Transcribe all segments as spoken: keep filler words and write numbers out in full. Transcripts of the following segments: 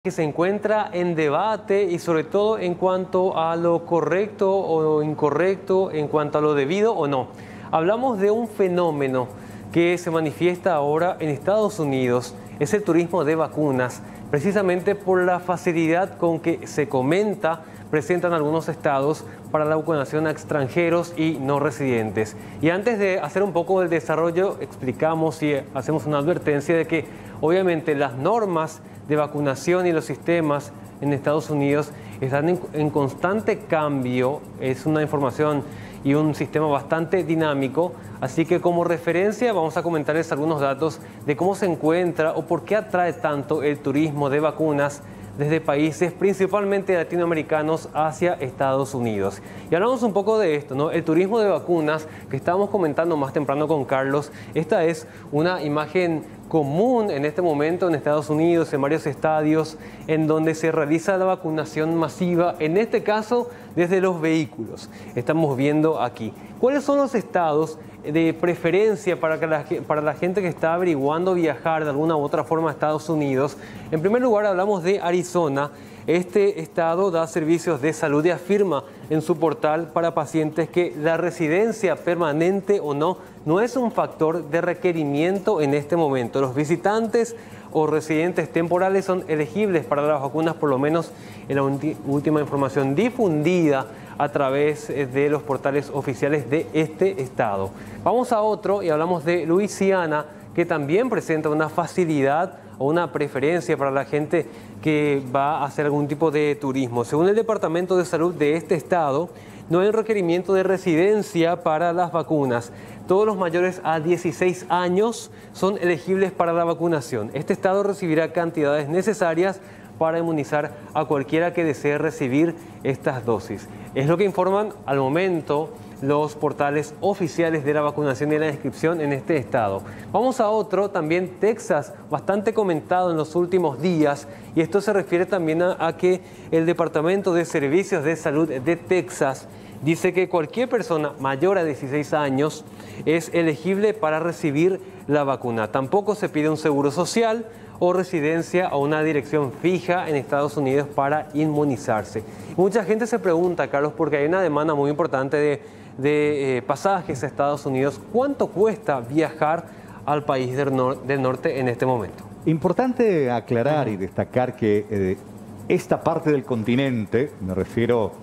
Que se encuentra en debate y sobre todo en cuanto a lo correcto o incorrecto, en cuanto a lo debido o no. Hablamos de un fenómeno que se manifiesta ahora en Estados Unidos, es el turismo de vacunas, precisamente por la facilidad con que se comenta presentan algunos estados para la vacunación a extranjeros y no residentes. Y antes de hacer un poco del desarrollo, explicamos y hacemos una advertencia de que obviamente las normas de vacunación y los sistemas en Estados Unidos están en, en constante cambio, es una información y un sistema bastante dinámico, así que como referencia vamos a comentarles algunos datos de cómo se encuentra o por qué atrae tanto el turismo de vacunas desde países principalmente latinoamericanos hacia Estados Unidos. Y hablamos un poco de esto, ¿no? El turismo de vacunas que estábamos comentando más temprano con Carlos, esta es una imagen común en este momento en Estados Unidos, en varios estadios, en donde se realiza la vacunación masiva, en este caso desde los vehículos. Estamos viendo aquí. ¿Cuáles son los estados de preferencia para, que la, para la gente que está averiguando viajar de alguna u otra forma a Estados Unidos? En primer lugar hablamos de Arizona. Este estado da servicios de salud y afirma en su portal para pacientes que la residencia permanente o no no es un factor de requerimiento en este momento. Los visitantes o residentes temporales son elegibles para las vacunas, por lo menos en la última información difundida a través de los portales oficiales de este estado. Vamos a otro y hablamos de Luisiana, que también presenta una facilidad o una preferencia para la gente que va a hacer algún tipo de turismo. Según el Departamento de Salud de este estado, no hay un requerimiento de residencia para las vacunas. Todos los mayores a dieciséis años son elegibles para la vacunación. Este estado recibirá cantidades necesarias para inmunizar a cualquiera que desee recibir estas dosis. Es lo que informan al momento los portales oficiales de la vacunación y la inscripción en este estado. Vamos a otro, también Texas, bastante comentado en los últimos días, y esto se refiere también a, a que el Departamento de Servicios de Salud de Texas dice que cualquier persona mayor a dieciséis años es elegible para recibir la vacuna. Tampoco se pide un seguro social o residencia o una dirección fija en Estados Unidos para inmunizarse. Mucha gente se pregunta, Carlos, porque hay una demanda muy importante de, de eh, pasajes a Estados Unidos. ¿Cuánto cuesta viajar al país del, nor del norte en este momento? Importante aclarar y destacar que eh, esta parte del continente, me refiero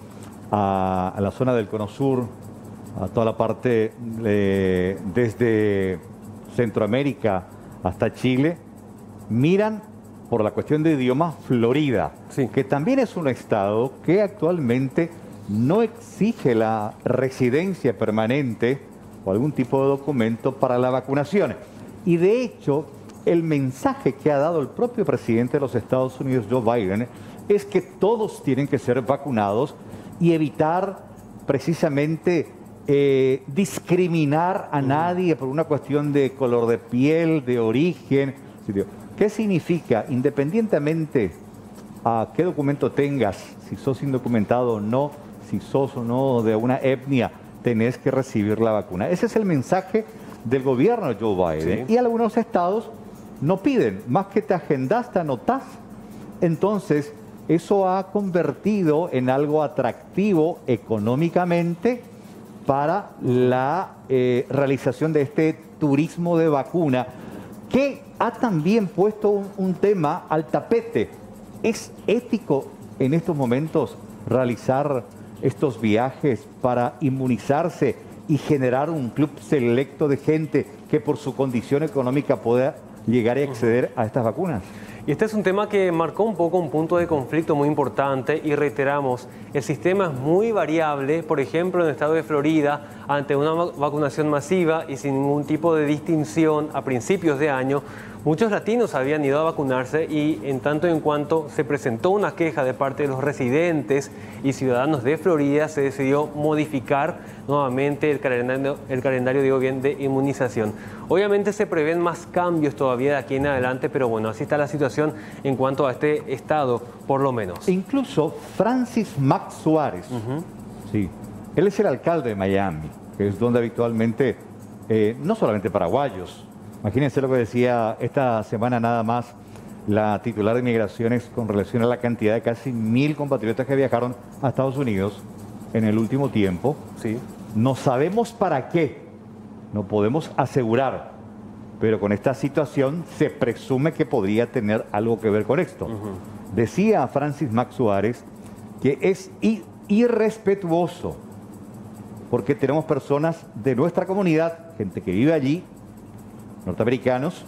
a, a la zona del Cono Sur, a toda la parte eh, desde Centroamérica hasta Chile, miran por la cuestión de idioma Florida, sí, que también es un estado que actualmente no exige la residencia permanente o algún tipo de documento para la vacunación. Y de hecho, el mensaje que ha dado el propio presidente de los Estados Unidos, Joe Biden, es que todos tienen que ser vacunados y evitar precisamente eh, discriminar a nadie por una cuestión de color de piel, de origen. ¿Qué significa? Independientemente a qué documento tengas, si sos indocumentado o no, si sos o no de una etnia, tenés que recibir la vacuna. Ese es el mensaje del gobierno de Joe Biden. Sí. Y algunos estados no piden, más que te agendás, te anotás. Entonces, eso ha convertido en algo atractivo económicamente para la eh, realización de este turismo de vacuna, que ha también puesto un, un tema al tapete. ¿Es ético en estos momentos realizar estos viajes para inmunizarse y generar un club selecto de gente que por su condición económica pueda llegar a acceder a estas vacunas? Y este es un tema que marcó un poco un punto de conflicto muy importante y reiteramos, el sistema es muy variable. Por ejemplo, en el estado de Florida, ante una vacunación masiva y sin ningún tipo de distinción a principios de año, muchos latinos habían ido a vacunarse y en tanto y en cuanto se presentó una queja de parte de los residentes y ciudadanos de Florida, se decidió modificar nuevamente el calendario, el calendario digo bien, de inmunización. Obviamente se prevén más cambios todavía de aquí en adelante, pero bueno, así está la situación en cuanto a este estado, por lo menos. Incluso Francis Mac Suárez, uh-huh. sí, él es el alcalde de Miami, que es donde habitualmente, eh, no solamente paraguayos, imagínense lo que decía esta semana nada más la titular de Migraciones con relación a la cantidad de casi mil compatriotas que viajaron a Estados Unidos en el último tiempo. Sí. No sabemos para qué, no podemos asegurar, pero con esta situación se presume que podría tener algo que ver con esto. Uh-huh. Decía Francis Mac Suárez que es irrespetuoso porque tenemos personas de nuestra comunidad, gente que vive allí, norteamericanos,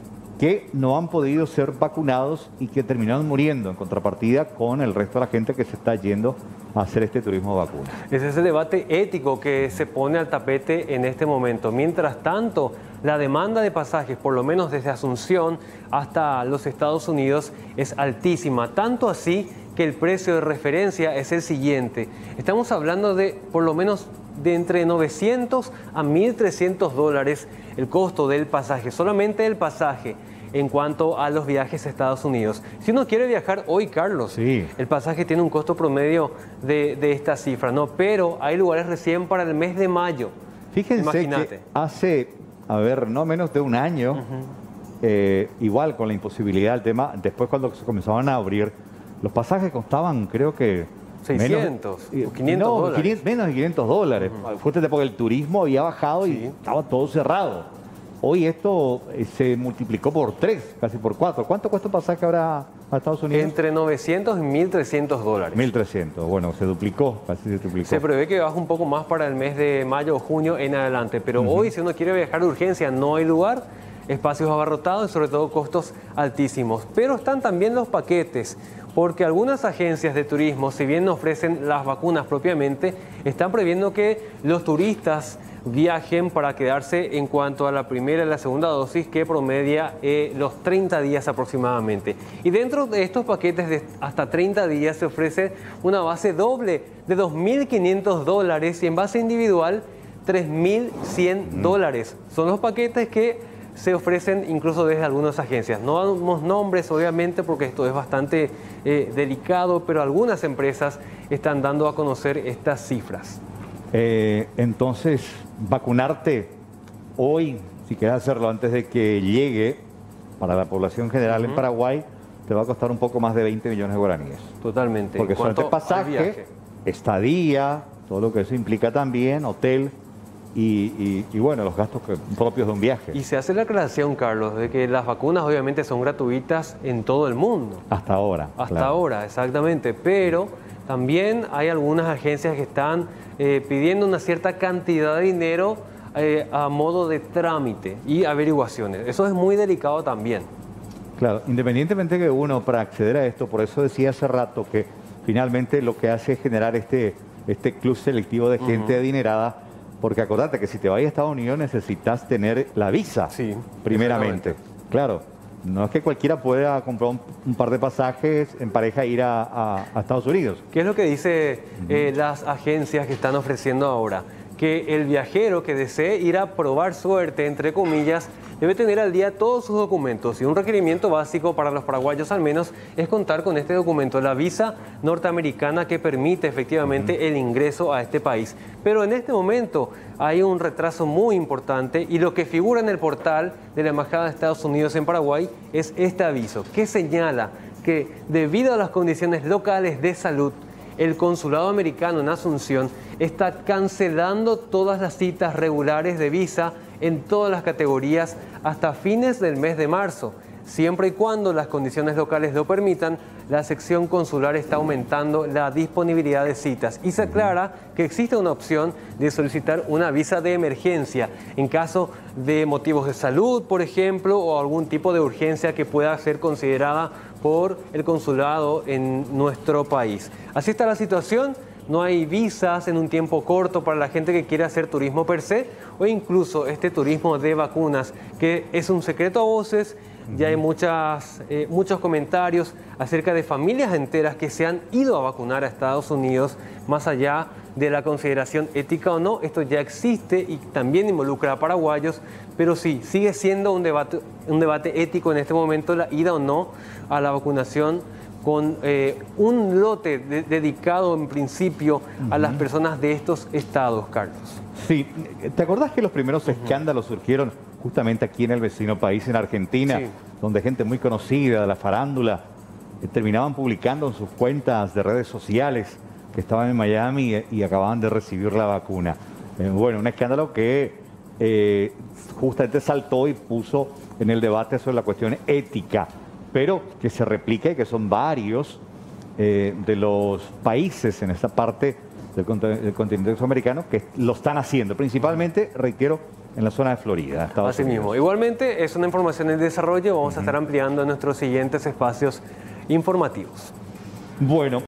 que no han podido ser vacunados y que terminaron muriendo en contrapartida con el resto de la gente que se está yendo a hacer este turismo de vacunas. Ese es el debate ético que se pone al tapete en este momento. Mientras tanto, la demanda de pasajes, por lo menos desde Asunción hasta los Estados Unidos, es altísima. Tanto así que el precio de referencia es el siguiente. Estamos hablando de por lo menos de entre novecientos a mil trescientos dólares el costo del pasaje, solamente el pasaje en cuanto a los viajes a Estados Unidos. Si uno quiere viajar hoy, Carlos, sí, el pasaje tiene un costo promedio de, de esta cifra, ¿no? Pero hay lugares recién para el mes de mayo. Fíjense Imagínate. que hace, a ver, no menos de un año, uh-huh. eh, igual con la imposibilidad del tema, después cuando se comenzaban a abrir, los pasajes costaban, creo que seiscientos, menos, quinientos no, dólares. quinientos, menos de quinientos dólares. Uh-huh. Fíjate, porque el turismo había bajado y sí, estaba todo cerrado. Hoy esto eh, se multiplicó por tres, casi por cuatro. ¿Cuánto cuesta un pasaje ahora a Estados Unidos? Entre novecientos y mil trescientos dólares. mil trescientos, bueno, se duplicó, casi se duplicó. Se prevé que baja un poco más para el mes de mayo o junio en adelante, pero uh-huh. hoy si uno quiere viajar de urgencia no hay lugar, espacios abarrotados y sobre todo costos altísimos. Pero están también los paquetes, porque algunas agencias de turismo, si bien no ofrecen las vacunas propiamente, están previendo que los turistas viajen para quedarse en cuanto a la primera y la segunda dosis, que promedia eh, los treinta días aproximadamente. Y dentro de estos paquetes de hasta treinta días se ofrece una base doble de dos mil quinientos dólares y en base individual tres mil cien dólares. Son los paquetes que se ofrecen incluso desde algunas agencias. No damos nombres, obviamente, porque esto es bastante eh, delicado, pero algunas empresas están dando a conocer estas cifras. Eh, entonces, vacunarte hoy, si quieres hacerlo antes de que llegue para la población general uh-huh. en Paraguay, te va a costar un poco más de veinte millones de guaraníes. Totalmente. Porque solamente pasaje, estadía, todo lo que eso implica también, hotel y, y, y bueno, los gastos que, propios de un viaje. Y se hace la aclaración, Carlos, de que las vacunas obviamente son gratuitas en todo el mundo. Hasta ahora. Hasta claro. ahora, exactamente. Pero también hay algunas agencias que están eh, pidiendo una cierta cantidad de dinero eh, a modo de trámite y averiguaciones. Eso es muy delicado también. Claro, independientemente que uno para acceder a esto, por eso decía hace rato que finalmente lo que hace es generar este, este club selectivo de gente uh-huh. adinerada, porque acordate que si te vas a Estados Unidos necesitas tener la visa, sí, primeramente. Claro, no es que cualquiera pueda comprar un, un par de pasajes en pareja e ir a, a, a Estados Unidos. ¿Qué es lo que dice uh-huh. eh, las agencias que están ofreciendo ahora? Que el viajero que desee ir a probar suerte, entre comillas, debe tener al día todos sus documentos, y un requerimiento básico para los paraguayos al menos es contar con este documento, la visa norteamericana que permite efectivamente uh-huh. el ingreso a este país. Pero en este momento hay un retraso muy importante y lo que figura en el portal de la Embajada de Estados Unidos en Paraguay es este aviso que señala que debido a las condiciones locales de salud, el consulado americano en Asunción está cancelando todas las citas regulares de visa en todas las categorías hasta fines del mes de marzo. Siempre y cuando las condiciones locales lo permitan, la sección consular está aumentando la disponibilidad de citas y se aclara que existe una opción de solicitar una visa de emergencia en caso de motivos de salud, por ejemplo, o algún tipo de urgencia que pueda ser considerada por el consulado en nuestro país. Así está la situación. No hay visas en un tiempo corto para la gente que quiere hacer turismo per se o incluso este turismo de vacunas, que es un secreto a voces. Ya hay muchas, eh, muchos comentarios acerca de familias enteras que se han ido a vacunar a Estados Unidos, más allá de la consideración ética o no. Esto ya existe y también involucra a paraguayos, pero sí, sigue siendo un debate, un debate ético en este momento la ida o no a la vacunación con eh, un lote de, dedicado en principio uh-huh. a las personas de estos estados, Carlos. Sí, ¿te acordás que los primeros uh-huh. escándalos surgieron justamente aquí en el vecino país, en Argentina, sí. donde gente muy conocida de la farándula eh, terminaban publicando en sus cuentas de redes sociales que estaban en Miami y, y acababan de recibir la vacuna. Eh, bueno, un escándalo que eh, justamente saltó y puso en el debate sobre la cuestión ética, pero que se replica y que son varios eh, de los países en esta parte del, del continente sudamericano que lo están haciendo, principalmente, reitero, en la zona de Florida, Estados Así Unidos. mismo. Igualmente, es una información en desarrollo, vamos uh-huh. a estar ampliando en nuestros siguientes espacios informativos. Bueno.